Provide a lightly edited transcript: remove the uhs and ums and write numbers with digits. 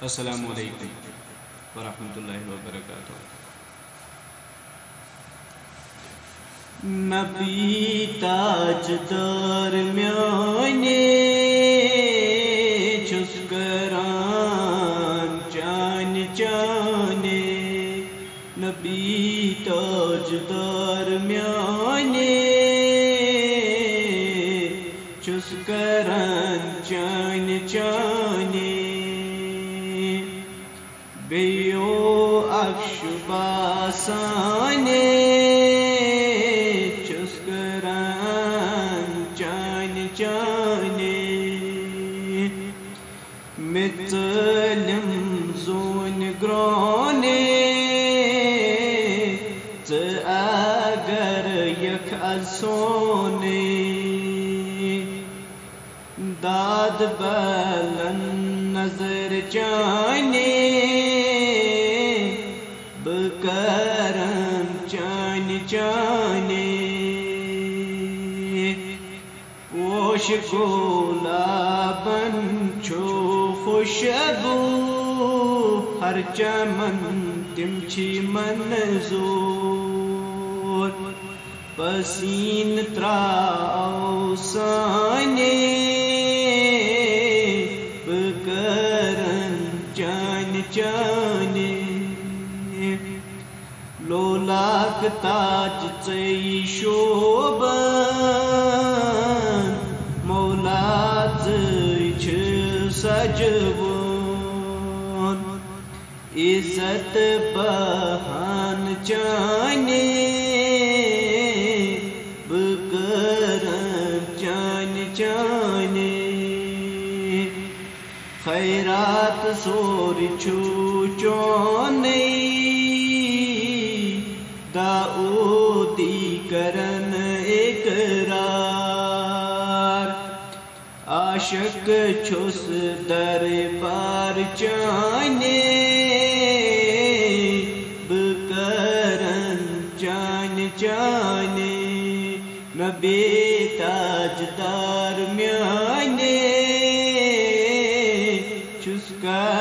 السلام علیکم ورحمۃ اللہ وبرکاتہ۔ نبی تاجدار میانے چھس کران چان چانے، نبی تاجدار میانے چھس کران چان چانے، بیو اکش باسانے چھس کران چان چانے، متلم زون گرانے اگر یک سونے، داد بلن نظر چانے بکرم چان چانے، ووش گلابن چھو خوشبو ہر چمن تم چھی منظور، پسین تراؤ سانے بکرن چان چانے، لولاک تاج چی شوبن مولا چھ سجبون، عزت بہان چانے بکرم چان چانے، خیرات سور چھو چونے داؤدی کرن اقرار، عاشق چھس دربار چانے بکرن چان چانے، نبی تاجدار میانے چھس